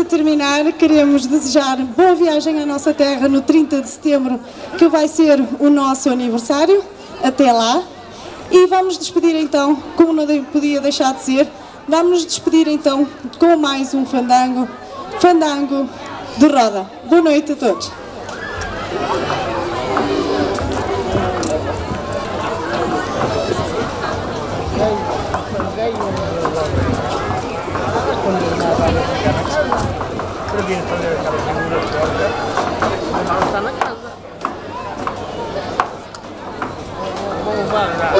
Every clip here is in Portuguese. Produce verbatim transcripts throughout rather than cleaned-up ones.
terminar, queremos desejar boa viagem à nossa terra no trinta de setembro, que vai ser o nosso aniversário. Até lá. E vamos despedir então, como não podia deixar de ser, vamos nos despedir então com mais um fandango, fandango de roda. Boa noite a todos. Está na casa. Vamos lá.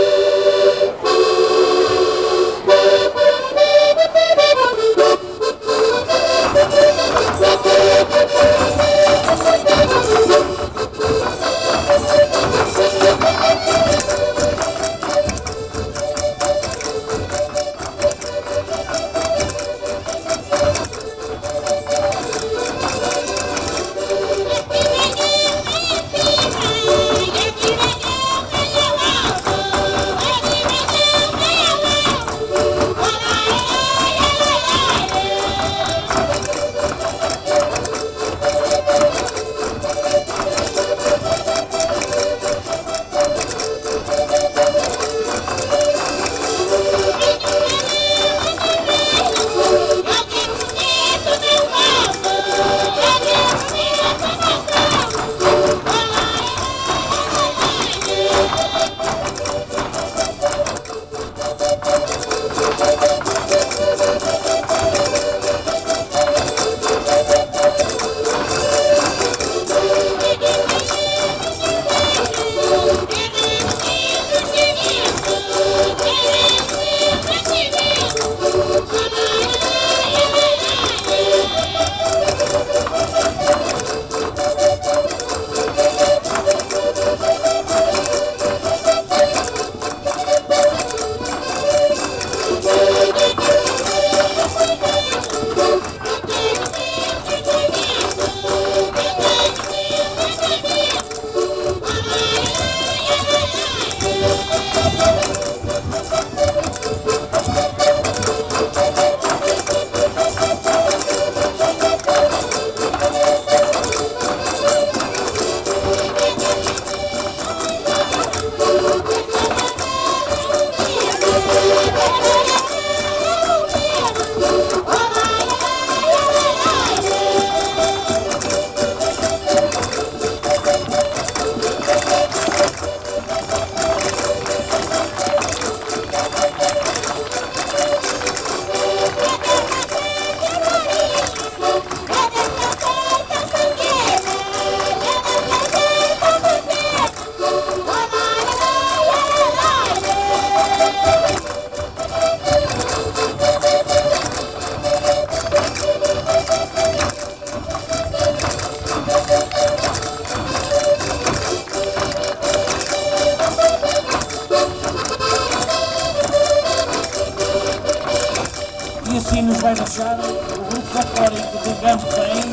E assim nos vai deixar o grupo folclórico do Gamboém.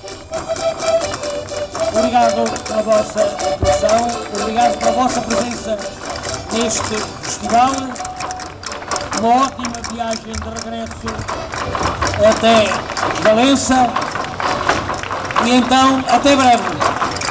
Obrigado pela vossa atuação, obrigado pela vossa presença neste festival. Uma ótima viagem de regresso até Valença e então até breve.